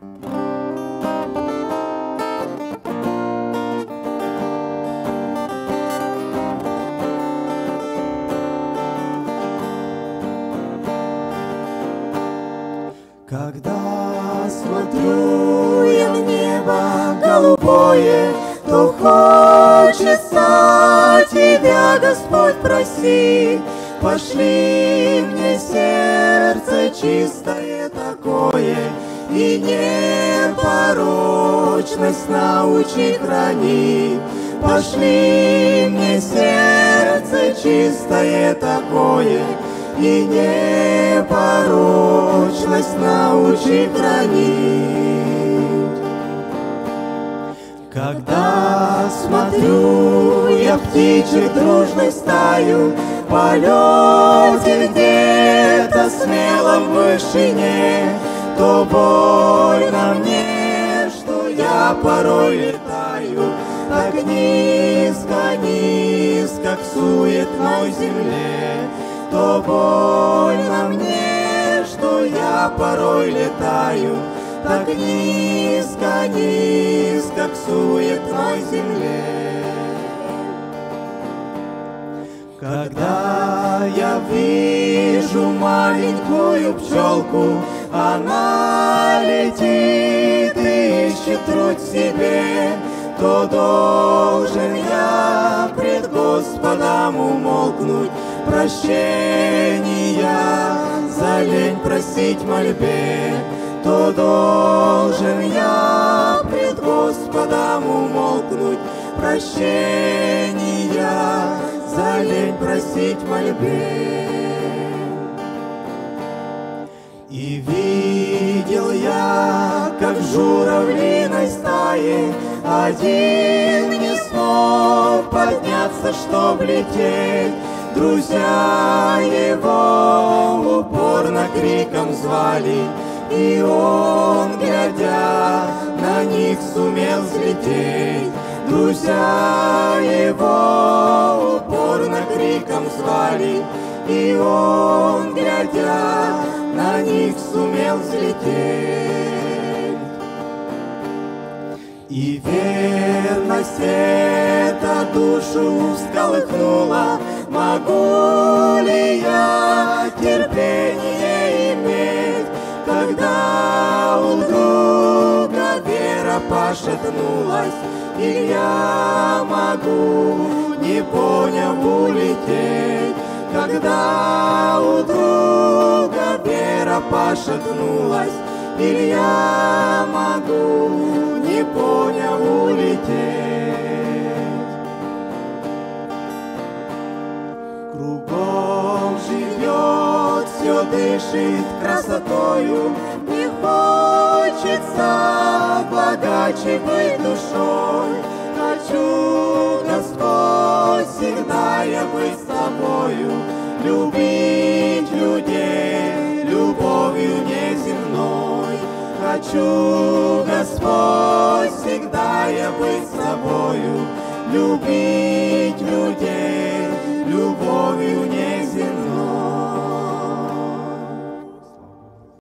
Когда смотрю я в небо голубое, то хочется Тебя, Господь, просить. Пошли мне сердце чистое такое, и непорочность научи хранить. Пошли мне сердце чистое такое, и непорочность научи хранить. Когда смотрю я птичек дружной стаю, в полете где-то смело в вышине, то больно мне, что я порой летаю так низко, низко к суетной земле. То больно мне, что я порой летаю так низко, низко к суетной земле. Когда я вижу маленькую пчелку, она летит и ищет труд себе, то должен я пред Господом умолкнуть, прощения за лень просить мольбе, то должен я пред Господом умолкнуть, прощения за лень просить мольбе. И видел я, как в журавлиной стае один не смог подняться, чтоб лететь. Друзья его упорно криком звали, и он, глядя на них, сумел взлететь. Друзья его упорно криком звали, и он, глядя на них, сумел взлететь. И верность эта душу всколыхнула. Могу ли я терпение иметь, когда у друга вера пошатнулась, и я могу, не поняв, улететь, когда у друга вера пошатнулась, и я могу, не поняв, улететь. Кругом живет, все дышит красотою, не хочется богаче быть душой. Хочу, Господь, всегда я быть с Тобою, любить людей любовью неземной. Хочу, Господь, всегда я быть с Тобою, любить